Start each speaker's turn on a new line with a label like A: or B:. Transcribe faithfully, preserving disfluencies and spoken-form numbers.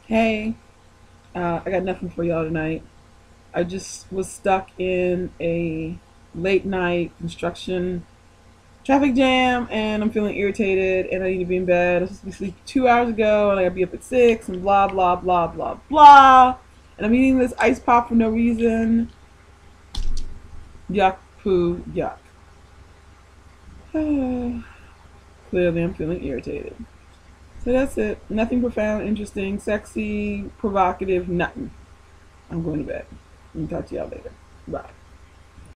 A: Hey, uh, I got nothing for y'all tonight. I just was stuck in a late night construction traffic jam and I'm feeling irritated and I need to be in bed. I was supposed to be asleep two hours ago and I gotta be up at six and blah, blah, blah, blah, blah. And I'm eating this ice pop for no reason. Yuck, poo, yuck. Clearly, I'm feeling irritated. So that's it. Nothing profound, interesting, sexy, provocative, nothing. I'm going to bed. And talk to y'all later. Bye.